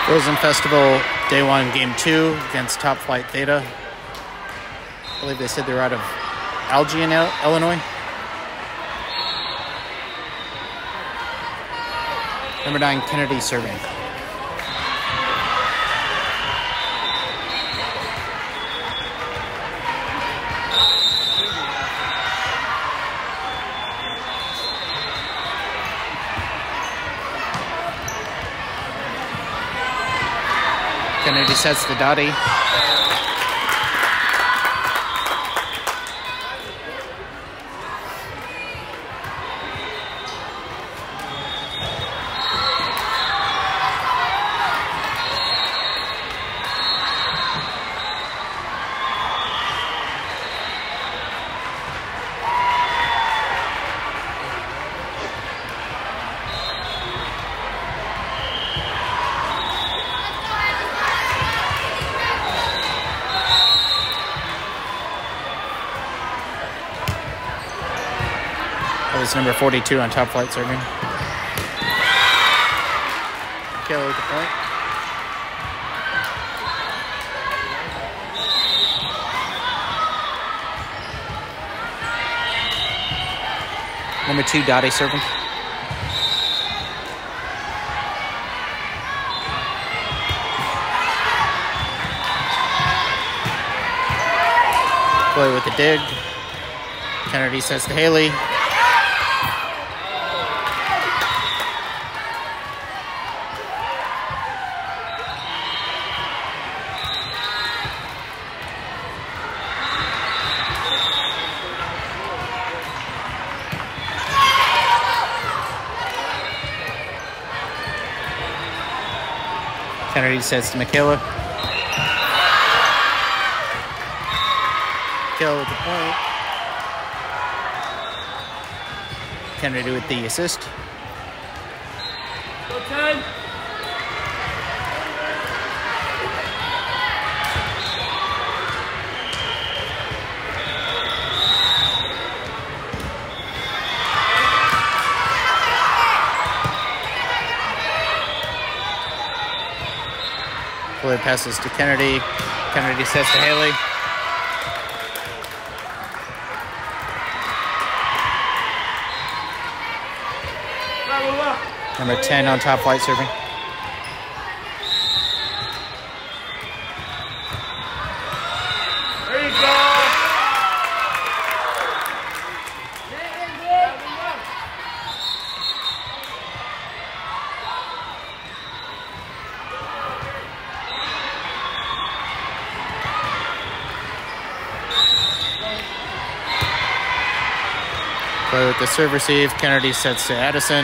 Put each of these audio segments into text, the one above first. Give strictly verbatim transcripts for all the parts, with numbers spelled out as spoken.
Frozen Festival, day one, game two against Top Flight Theta. I believe they said they're out of Algie in Illinois. Number nine, Kennedy serving. Kennedy sets the Dottie. That was number forty-two on Top Flight serving. Kelly with the point. Number two, Dottie serving. Chloe with the dig. Kennedy sets to Haley. Kennedy sets to Michaela. Michaela with the point. Kennedy with the assist. Go ten. Chloe passes to Kennedy. Kennedy sets to Haley. Number ten on Top Flight serving. There you go. Chloe with the serve receive. Kennedy sets to Addison.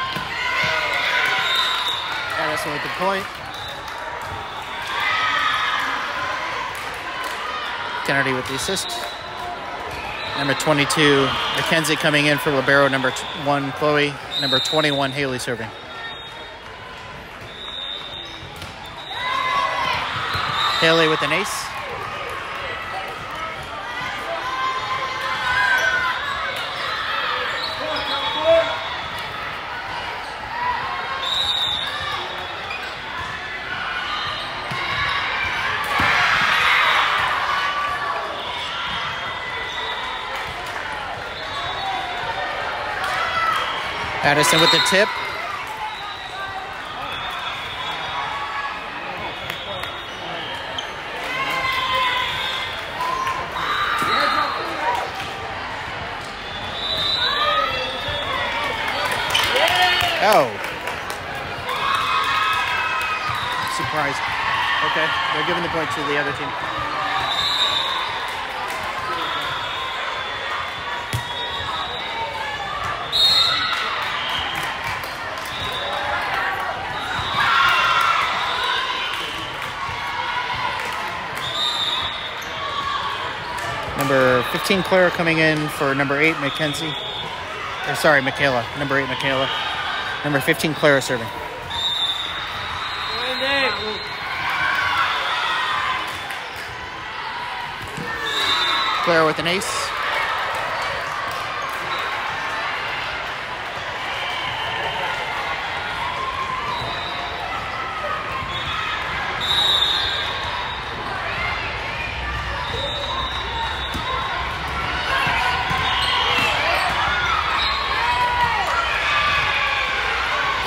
Addison with the point. Kennedy with the assist. Number twenty-two, Mackenzie coming in for libero. Number one, Chloe. Number twenty-one, Haley serving. Haley with an ace. Addison with the tip. Oh. Surprise. Okay, they're giving the point to the other team. Number fifteen, Clara coming in for number eight, Mackenzie. Or sorry, Michaela. Number eight, Michaela. Number fifteen, Clara serving. Clara with an ace.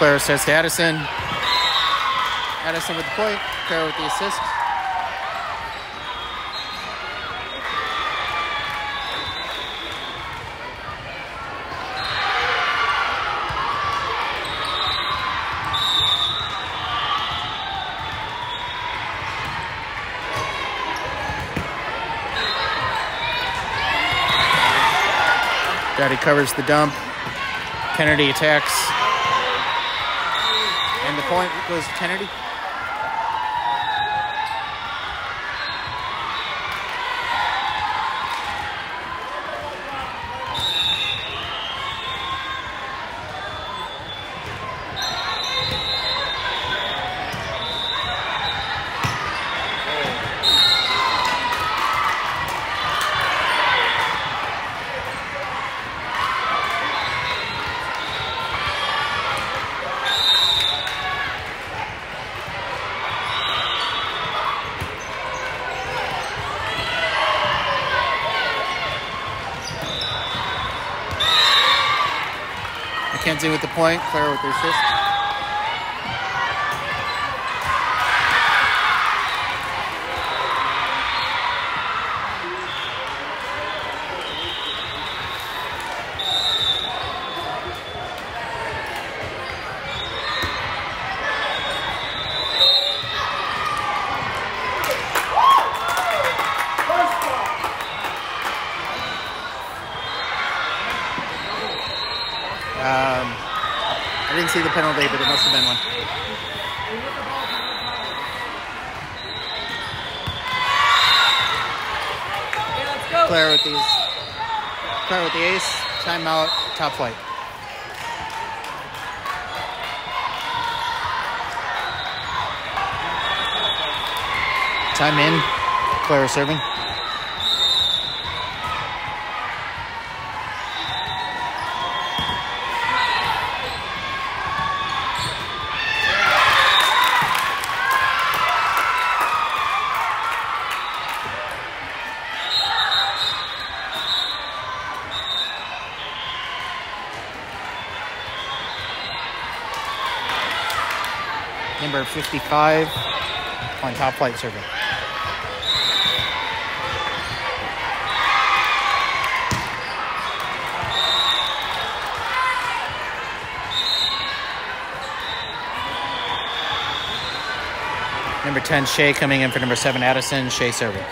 Clara sets to Addison. Addison with the point. Clara with the assist. Dottie covers the dump. Kennedy attacks. And the point goes to Kennedy. Mackenzie with the point, Clara with the assist. Um, I didn't see the penalty, but it must have been one. Okay, let's go. Clara with these. Clara with the ace. Timeout. Top flight. Time in. Clara serving. Number fifty-five on top flight serving. Number ten, Shea coming in for number seven, Addison. Shea serving.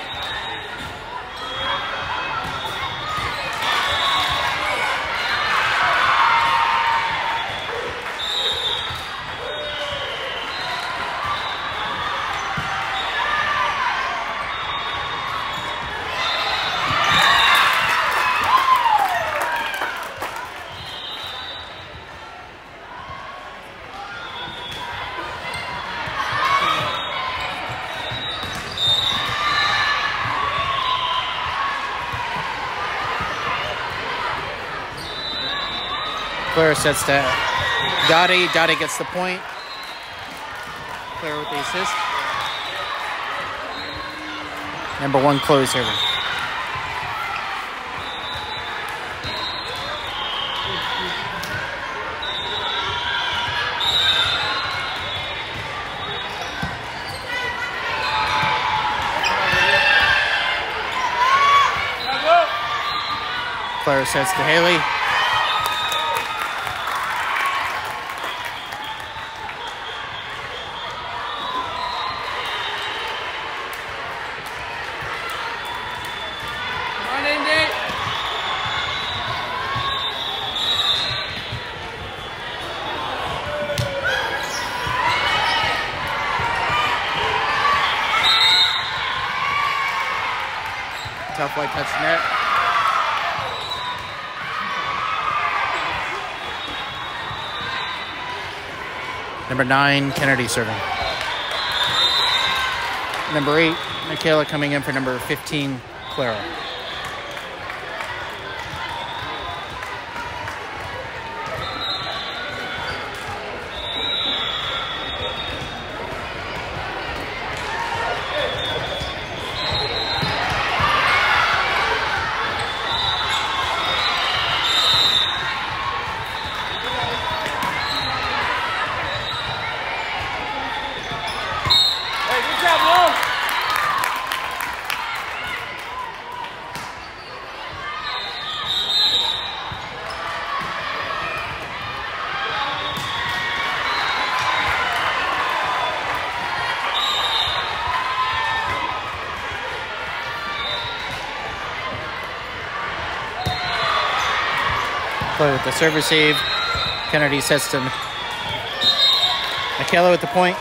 Clara sets to Dottie. Dottie gets the point. Clara with the assist. Number one, Chloe serving. Clara sets to Haley. Top flight touch net. Number nine, Kennedy serving. Number eight, Michaela coming in for number fifteen, Clara. Chloe with the serve receive. Kennedy sets to Michaela with the point.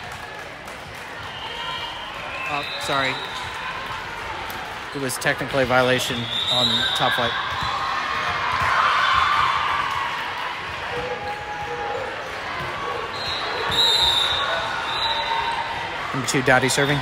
Oh, sorry. It was technically a violation on top flight. Number two, Dottie serving.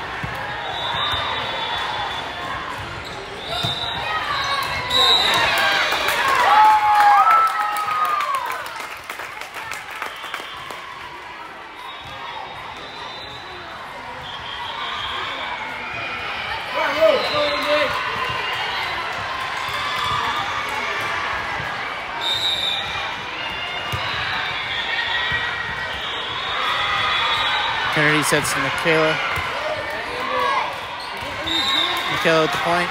Kennedy sets to Michaela. Michaela with the point.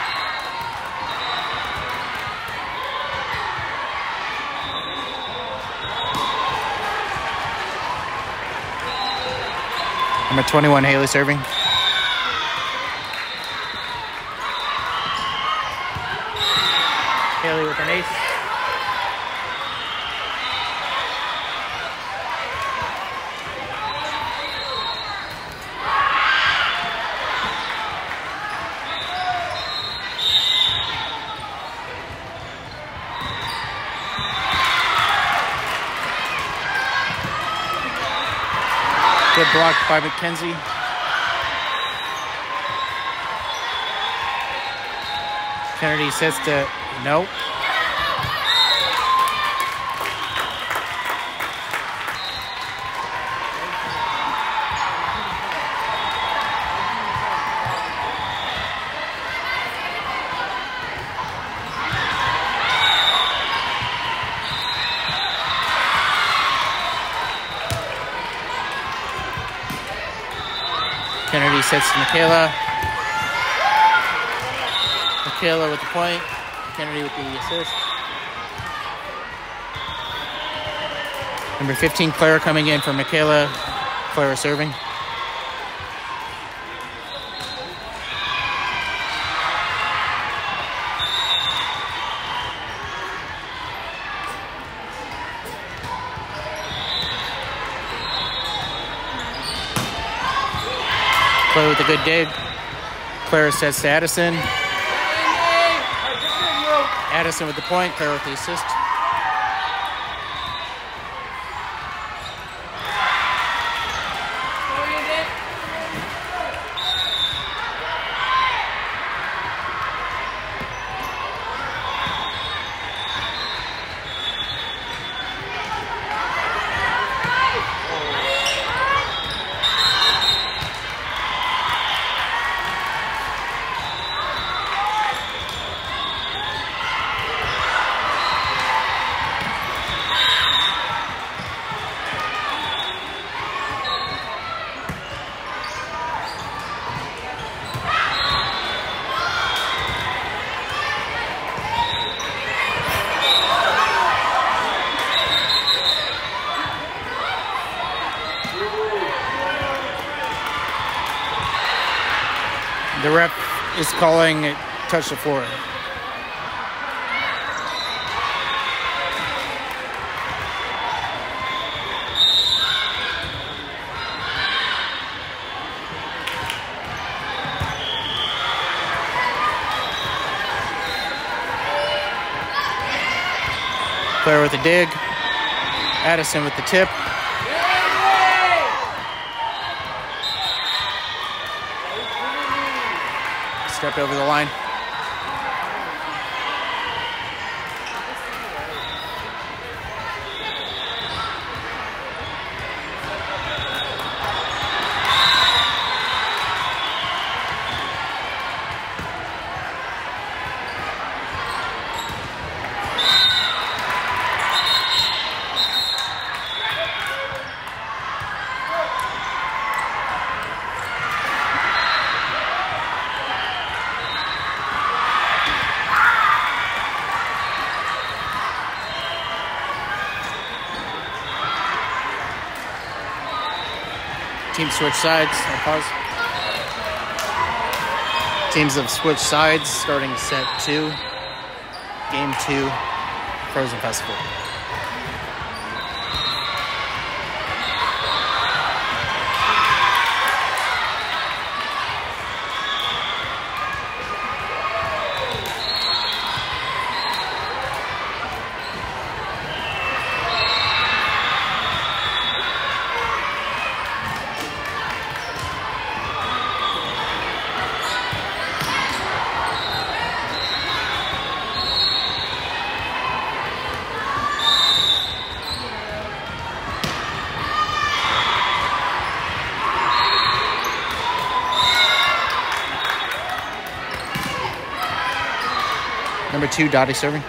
Number twenty-one, Haley serving. Haley with an ace. Good block by McKenzie. Kennedy sets to no. Kennedy sets to Michaela. Michaela with the point. Kennedy with the assist. Number fifteen, Clara coming in for Michaela. Clara serving. Clara with a good dig. Clara sets to Addison. Addison with the point. Clara with the assist. The ref is calling it touch the floor. Claire with the dig. Addison with the tip. Stepped over the line. Teams switch sides. I'll pause. Teams have switched sides starting set two. Game two. Frozen Festival. Number two, Dottie serving.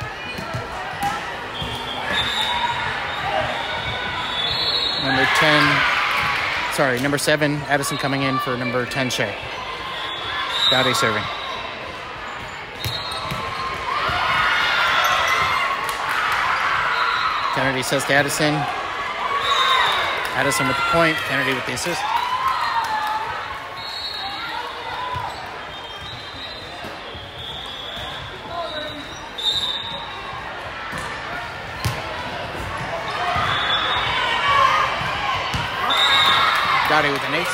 Number ten, sorry, number seven, Addison coming in for number ten, Shea. Dottie serving. Kennedy says to Addison. Addison with the point, Kennedy with the assist. Dottie with an ace.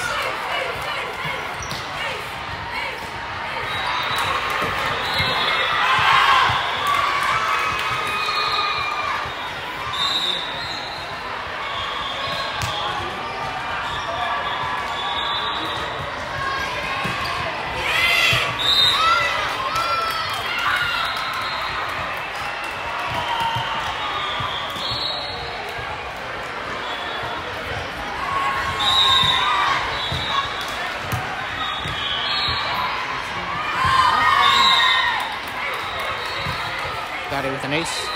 Dottie with an ace.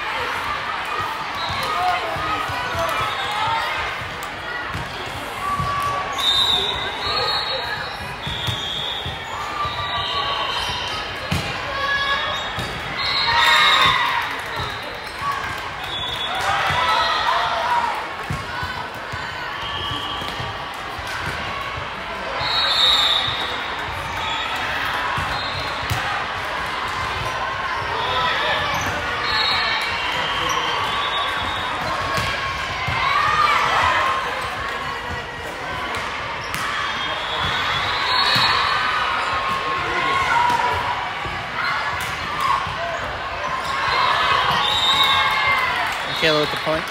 Michaela with the point.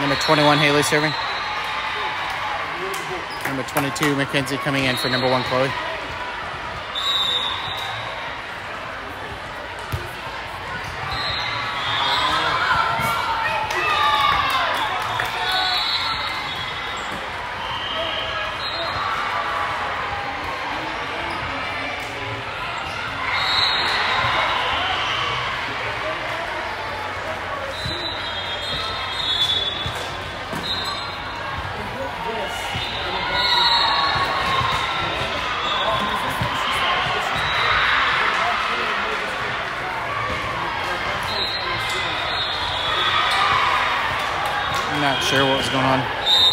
Number twenty-one, Haley serving. Number twenty-two, Mackenzie coming in for number one, Chloe. Not sure what was going on.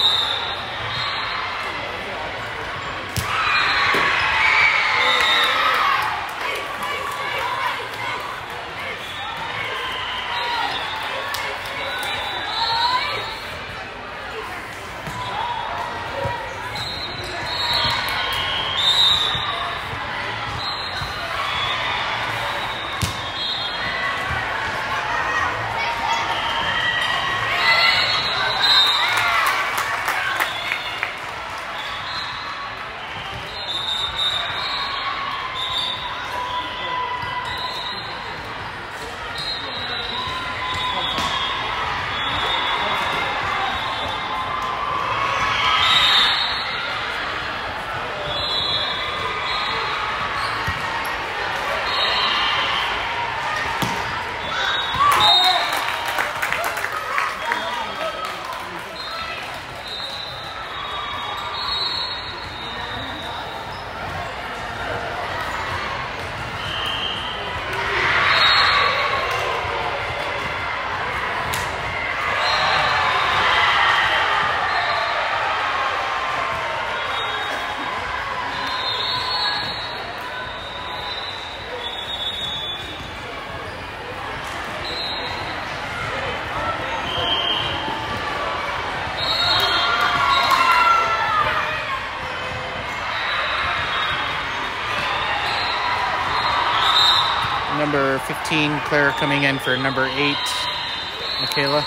Number fifteen, Claire coming in for number eight, Michaela.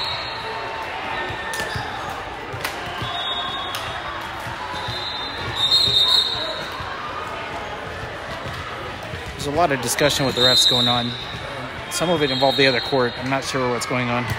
There's a lot of discussion with the refs going on. Some of it involved the other court. I'm not sure what's going on.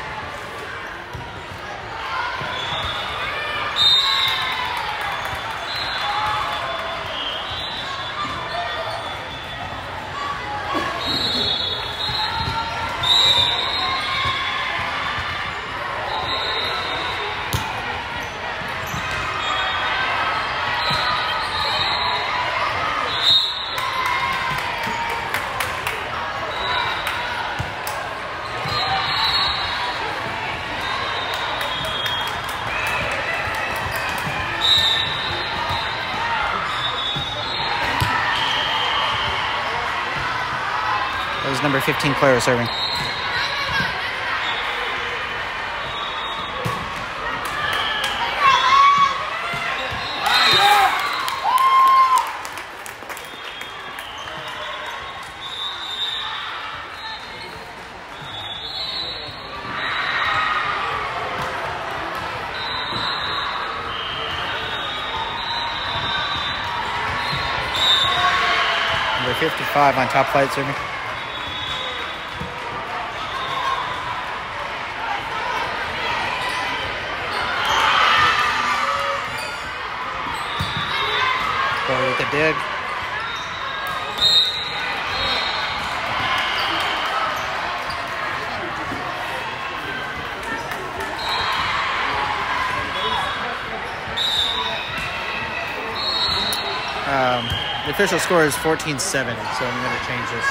That was number fifteen, Clara, serving. Number fifty-five on top flight, serving. With the dig. Um, the official score is fourteen seven, so I'm going to change this.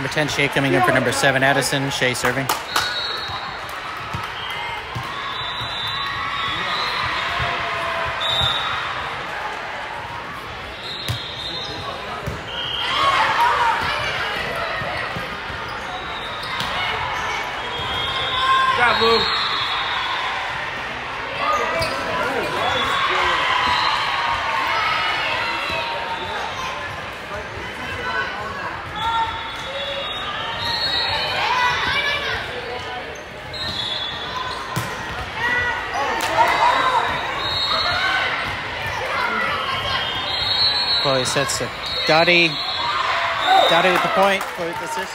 ten, Shea coming in for number seven, Addison. Shea serving. Got Lou. Chloe sets it. Dottie. Dottie with the point. Chloe with the assist.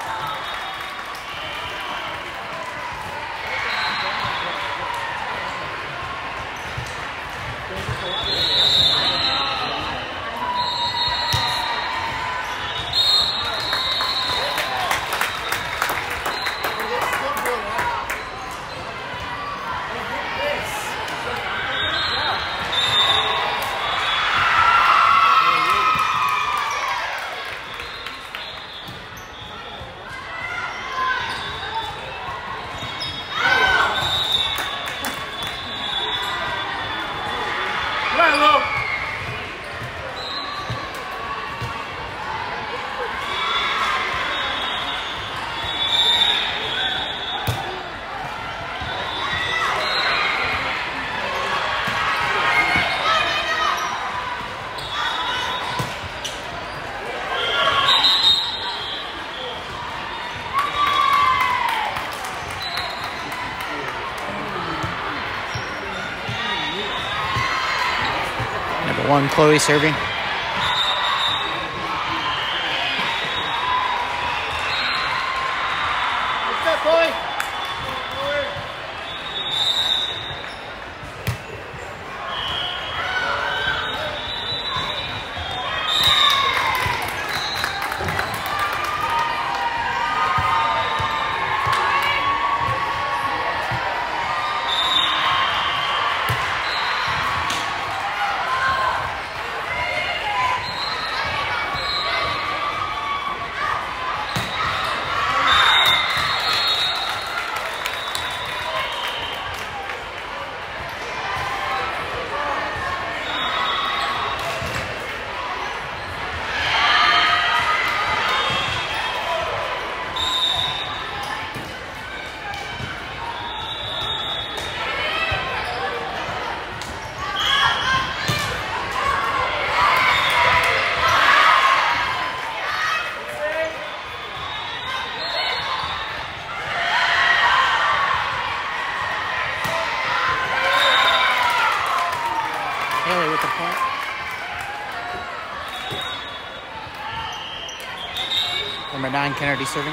One, Chloe serving. What's up, Chloe? Haley with the point. Number nine, Kennedy serving.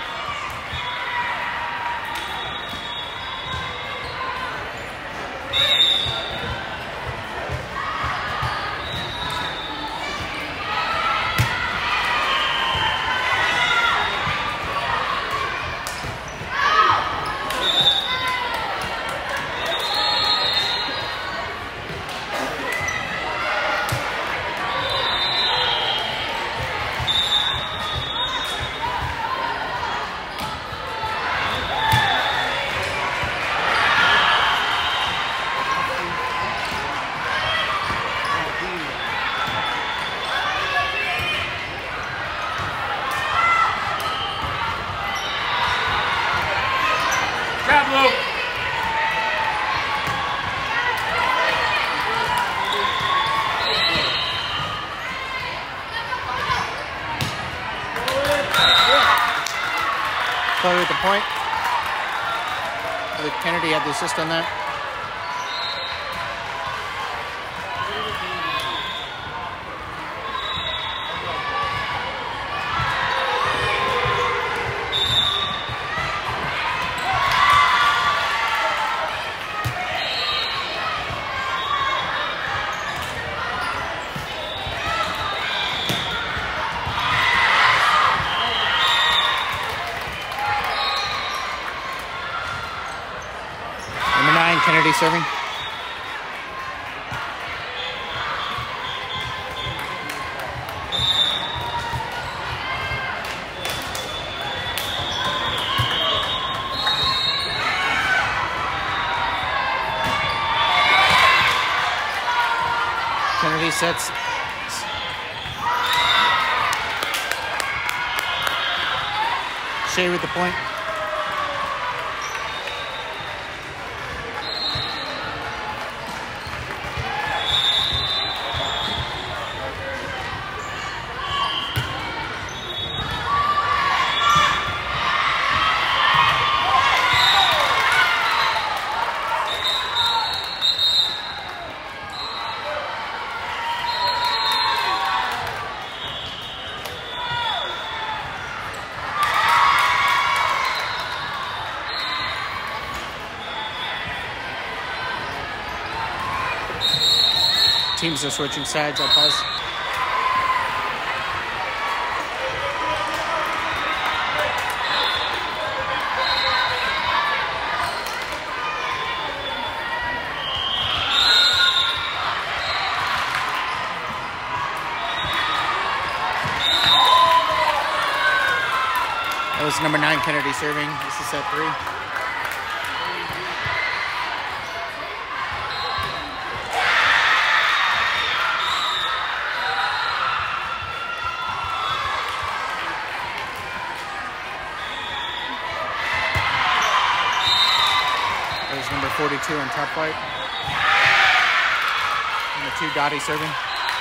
Chloe with the point. I think Kennedy had the assist on that. Kennedy serving. Dottie sets. Shea with the point. Teams are switching sides. I'll pause. That was number nine, Kennedy serving. This is set three. Number forty-two on top flight. Number two, Dottie serving.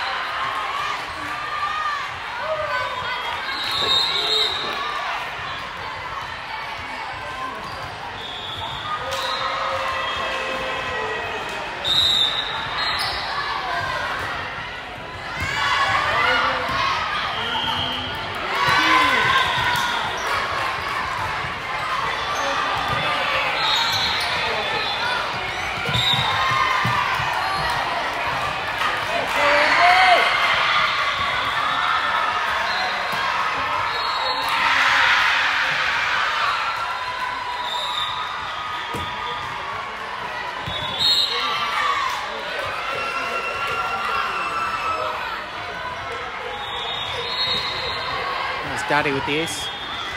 Dottie with the ace.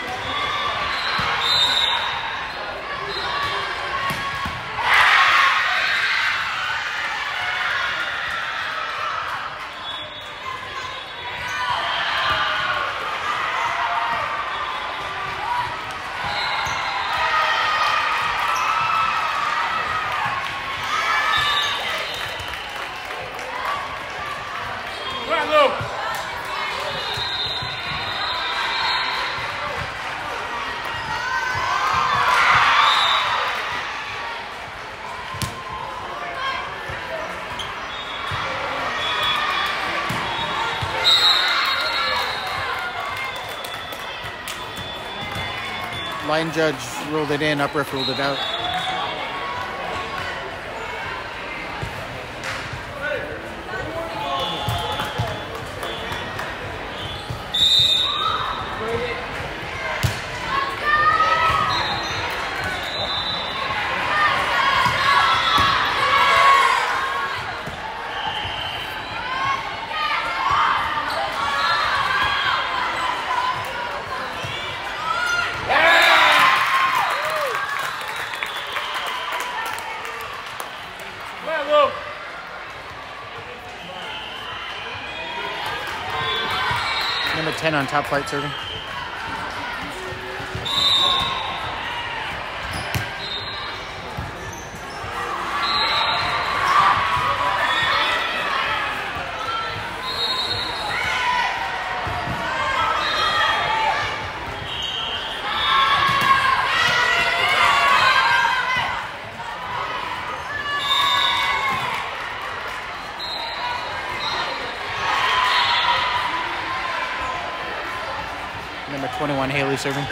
Line judge ruled it in, upriff ruled it out. Number ten on top flight serving. Number twenty-one, Haley serving.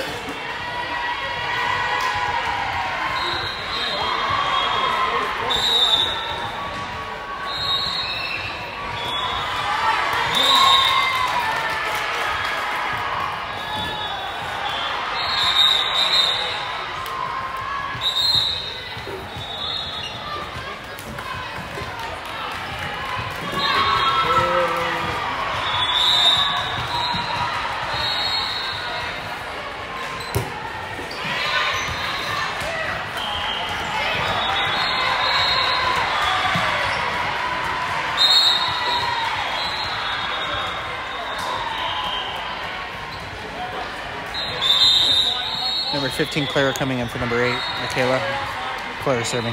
fifteen, Clara coming in for number eight, Michaela. Clara serving.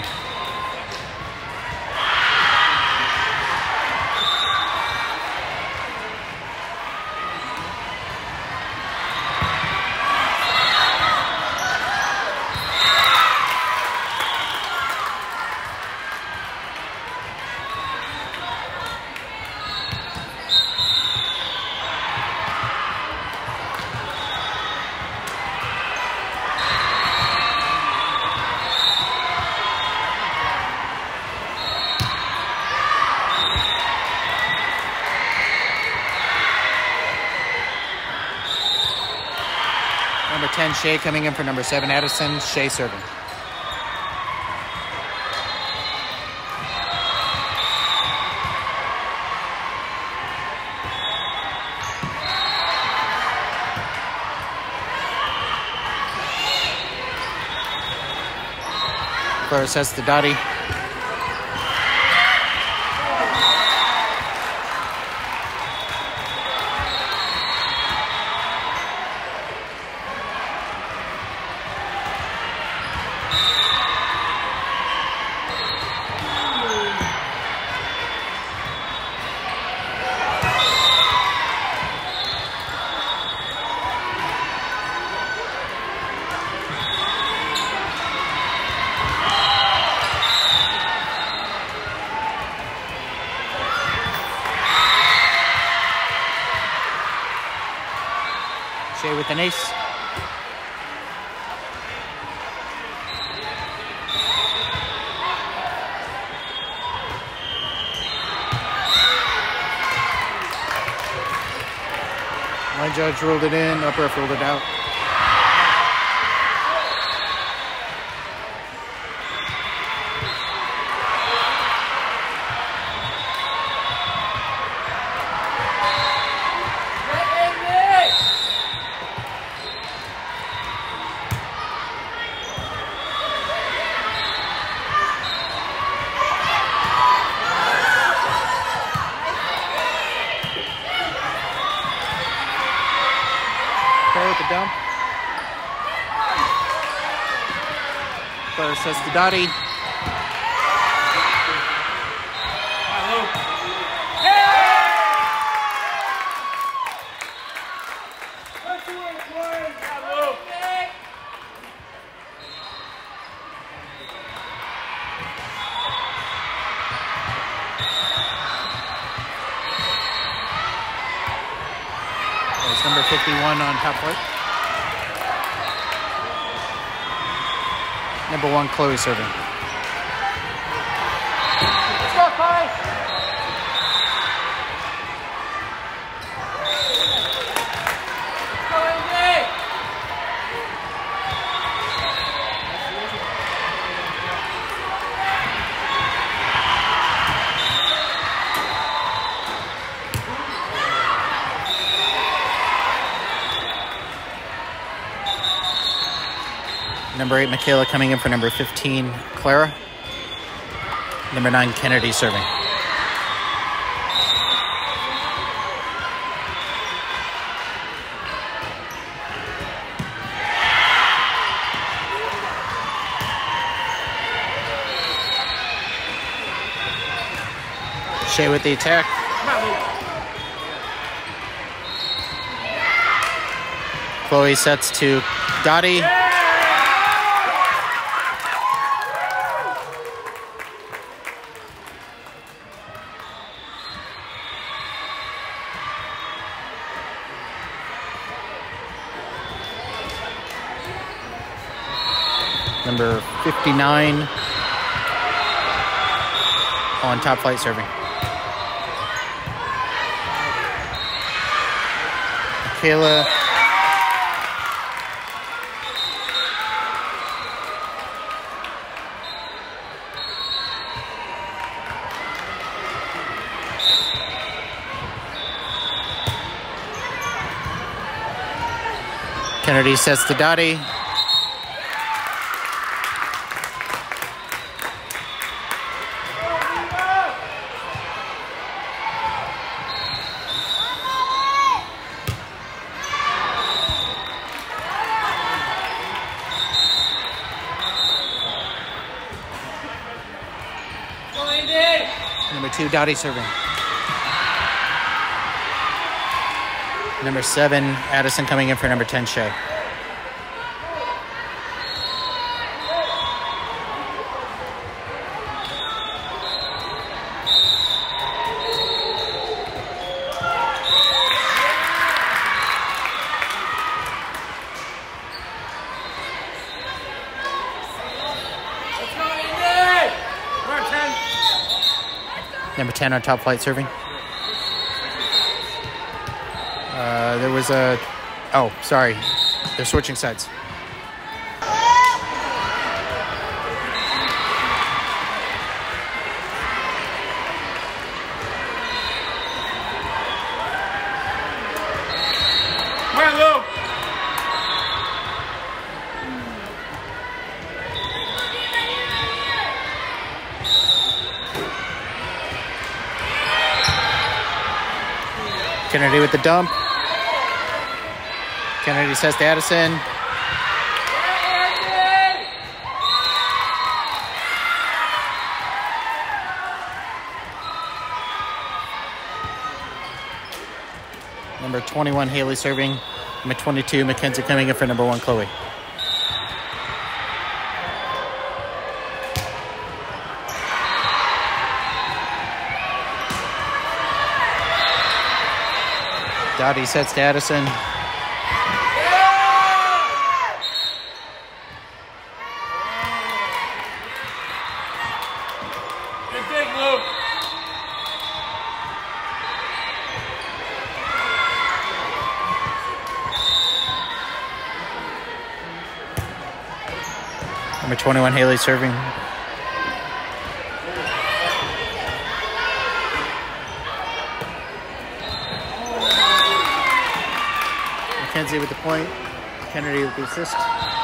Number ten, Shea coming in for number seven, Addison. Shea serving. Clara sets to Dottie. Shea with an ace. My judge ruled it in, upper ref ruled it out. With the dump. Clara says to Dottie. There's number fifty-one on top right. Number one, Chloe serving. Let's go, Chloe. Go, Andy. Number eight, Michaela coming in for number fifteen, Clara. Number nine, Kennedy serving. Shea with the attack. Chloe sets to Dottie. Number fifty-nine on top flight serving. Michaela. Kennedy sets to Dottie. twenty-two, Dottie serving. Number seven, Addison coming in for number ten, Shea. Number ten on top flight serving. Uh, there was a... Oh, sorry. They're switching sides. Come on, Lou. Kennedy with the dump. Kennedy says to Addison. Number twenty-one, Haley serving. Number twenty-two, Mackenzie coming in for number one, Chloe. Dottie sets to Addison. Good dig, Lou. Number twenty-one, Haley serving. Mackenzie with the point. Kennedy with the assist.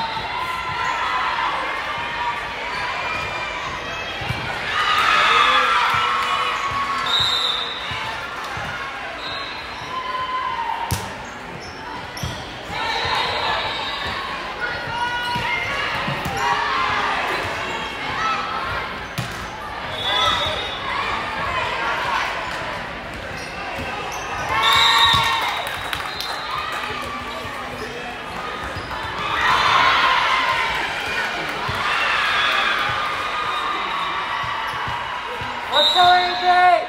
Let's go, Andy!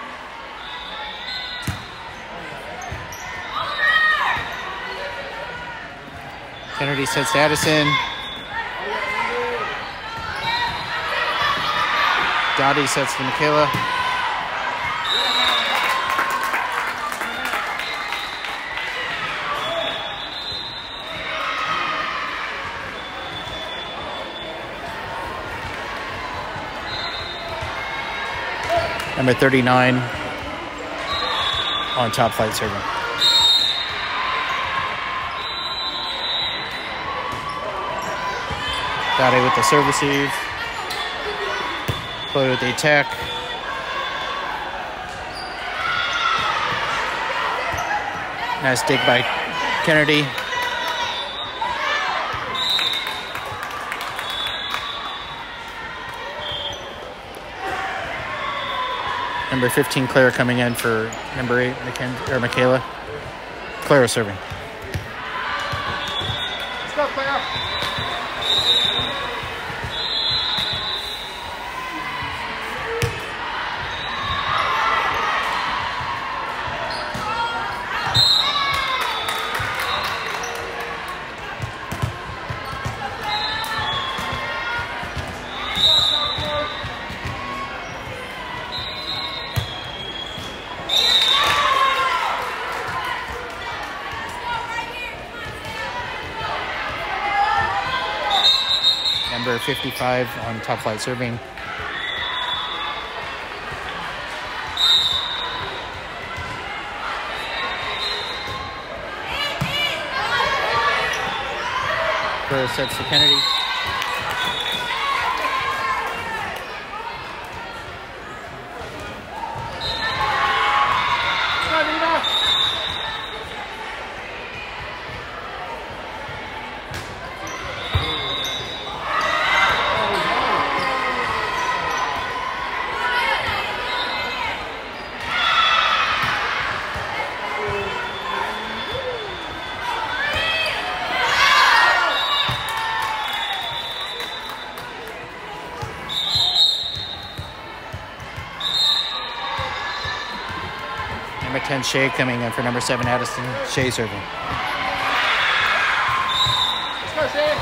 Kennedy sets to Addison. Dottie sets to Michaela. Number thirty-nine on top flight serving. Dottie with the serve receive. Chloe with the attack. Nice dig by Kennedy. Number fifteen, Clara coming in for number eight, Mackenzie, or Michaela. Clara serving. Let's go, Clara. Number fifty-five on top flight serving. Clara sets to Kennedy. Number ten, Shea coming in for number seven, Addison. Shea serving. Let's go, Shane.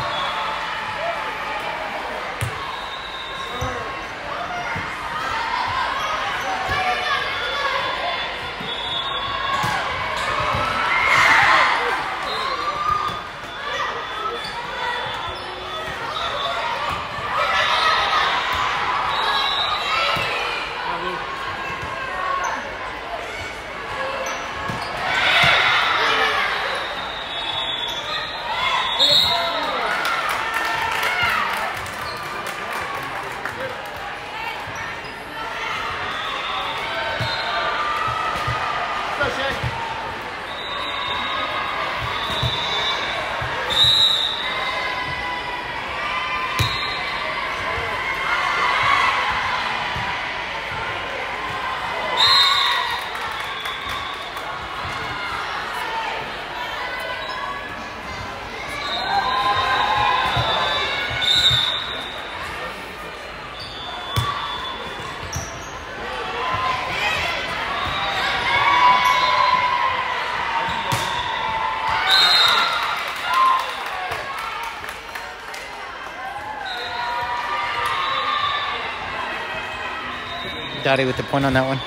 Dottie with the point on that one.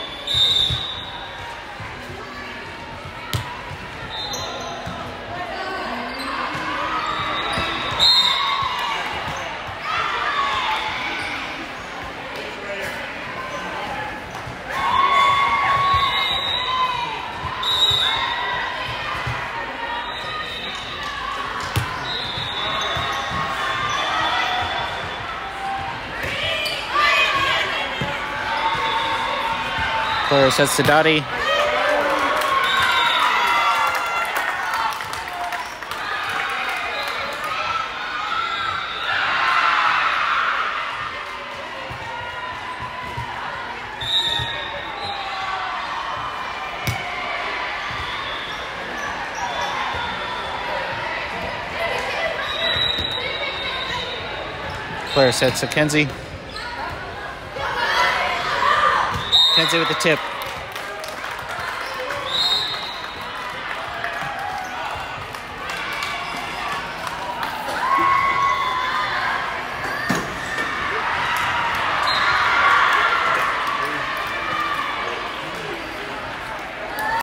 Player sets to Dottie. Player sets to Kenzie. Kenzie with the tip.